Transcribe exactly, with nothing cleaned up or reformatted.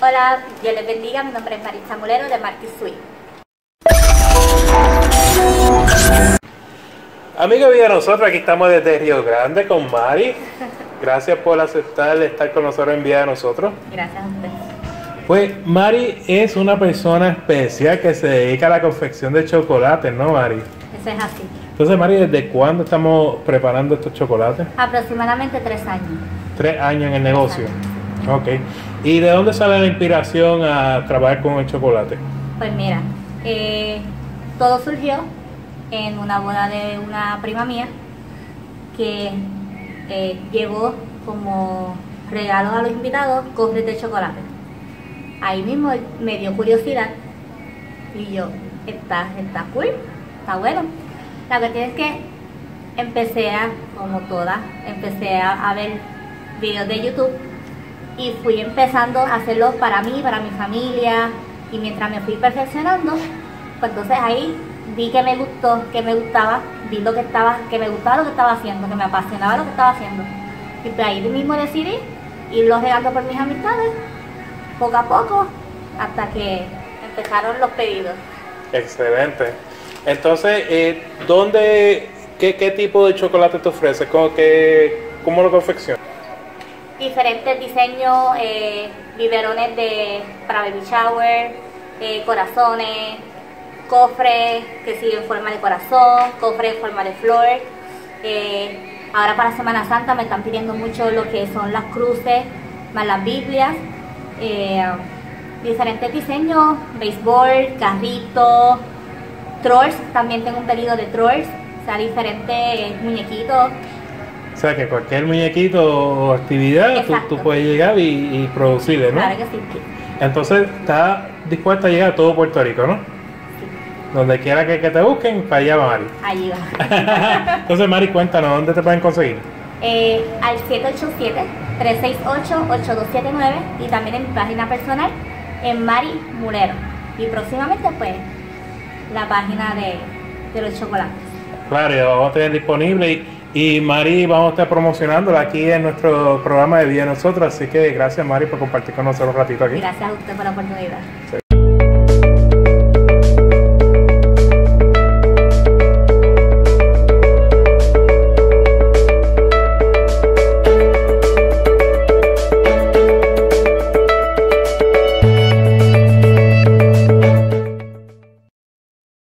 Hola, Dios les bendiga, mi nombre es Maritza Mulero de Marty Sweet. Amigos de nosotros, aquí estamos desde Río Grande con Mari. Gracias por aceptar estar con nosotros en Vida de Nosotros. Gracias a ustedes. Pues Mari es una persona especial que se dedica a la confección de chocolates, ¿no, Mari? Eso es así. Entonces, Mari, ¿desde cuándo estamos preparando estos chocolates? Aproximadamente tres años. Tres años en el negocio. Tres años. Ok. ¿Y de dónde sale la inspiración a trabajar con el chocolate? Pues mira, eh, todo surgió en una boda de una prima mía que eh, llevó como regalos a los invitados cofres de chocolate. Ahí mismo me dio curiosidad y yo, está, está cool, está bueno. La cuestión es que empecé a, como todas, empecé a, a ver videos de YouTube y fui empezando a hacerlos para mí, para mi familia, y mientras me fui perfeccionando, pues entonces ahí vi que me gustó, que me gustaba, vi lo que estaba, que me gustaba lo que estaba haciendo, que me apasionaba lo que estaba haciendo. Y pues ahí mismo decidí irlos regando por mis amistades, poco a poco, hasta que empezaron los pedidos. Excelente. Entonces, eh, ¿dónde, qué, qué tipo de chocolate te ofreces? ¿Cómo, que, cómo lo confeccionas? Diferentes diseños, eh, biberones de, para baby shower, eh, corazones, cofres que siguen en forma de corazón, cofres en forma de flor. Eh, ahora para Semana Santa me están pidiendo mucho lo que son las cruces, más las Biblias. Eh, diferentes diseños, béisbol, carritos, trolls, también tengo un pedido de trolls, o sea, diferentes muñequitos. O sea, que cualquier muñequito o actividad tú, tú puedes llegar y, y producirle, ¿no? Claro que sí. Entonces, estás dispuesta a llegar a todo Puerto Rico, ¿no? Sí. Donde quiera que, que te busquen, para allá va Mari. Allí va. Entonces, Mari, cuéntanos, ¿dónde te pueden conseguir? Eh, al siete ocho siete, tres seis ocho, ocho dos siete nueve y también en mi página personal, en Mari Mulero. Y próximamente, pues, la página de, de los chocolates. Claro, ya vamos a tener disponible y, y Mari vamos a estar promocionándola aquí en nuestro programa de Vida de Nosotros, así que gracias Mari por compartir con nosotros un ratito aquí. Gracias a usted por la oportunidad. Sí.